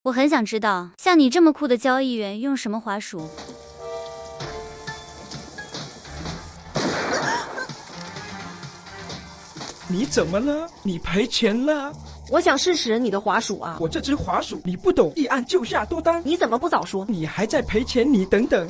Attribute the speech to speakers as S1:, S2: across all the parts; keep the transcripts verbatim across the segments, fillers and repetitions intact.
S1: 我很想知道，像你这么酷的交易员用什么滑鼠？
S2: 你怎么了？你赔钱了？
S3: 我想试试你的滑鼠啊！
S2: 我这只滑鼠你不懂，一按就下多单。
S3: 你怎么不早说？
S2: 你还在赔钱？你等等。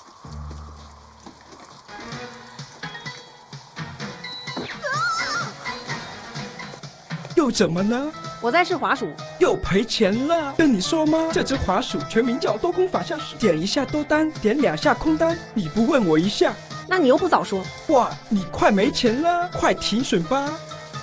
S2: 又怎么了？
S3: 我在试滑鼠，
S2: 又赔钱了。跟你说吗？这只滑鼠全名叫多空反向鼠，点一下多单，点两下空单。你不问我一下，
S3: 那你又不早说。
S2: 哇，你快没钱了，快停损吧。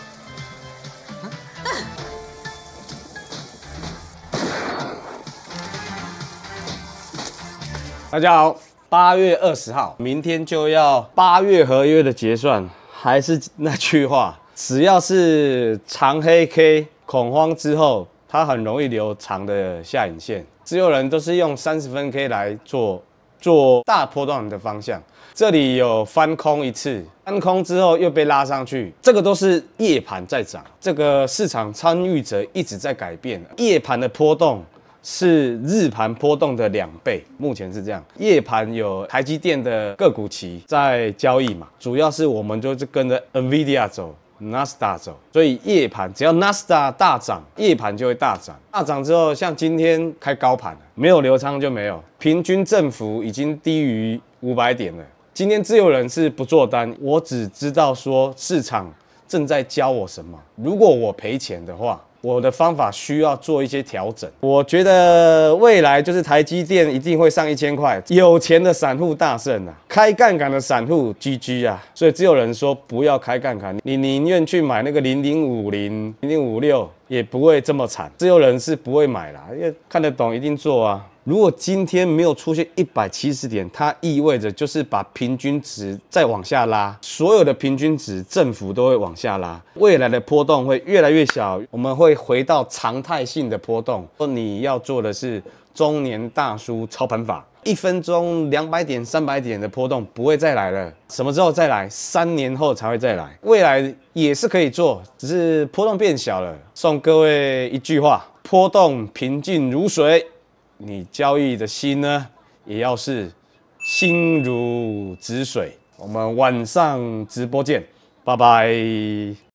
S4: 大家好，八月二十号，明天就要八月合约的结算，还是那句话，只要是长黑 K 恐慌之后，它很容易留长的下影线。自由人都是用三十分 K 来做做大波段的方向，这里有翻空一次，翻空之后又被拉上去，这个都是夜盘在涨，这个市场参与者一直在改变，夜盘的波动是日盘波动的两倍，目前是这样。夜盘有台积电的个股期在交易嘛，主要是我们就是跟着 NVIDIA 走。纳斯达走，所以夜盘只要纳斯达大涨，夜盘就会大涨。大涨之后，像今天开高盘了，没有留仓就没有，平均振幅已经低于五百点了。今天自由人是不做单，我只知道说市场正在教我什么。如果我赔钱的话，我的方法需要做一些调整。我觉得未来就是台积电一定会上一千块，有钱的散户大胜啊，开杠杆的散户 G G 啊。所以只有人说不要开杠杆，你宁愿去买那个零零五零、零零五六，也不会这么惨。只有人是不会买啦，因为看得懂一定做啊。如果今天没有出现一百七十点，它意味着就是把平均值再往下拉，所有的平均值振幅都会往下拉，未来的波动会越来越小，我们会回到常态性的波动。你要做的是中年大叔操盘法，一分钟两百点、三百点的波动不会再来了，什么时候再来？三年后才会再来，未来也是可以做，只是波动变小了。送各位一句话：波动平静如水。你交易的心呢，也要是心如止水。我们晚上直播见，拜拜。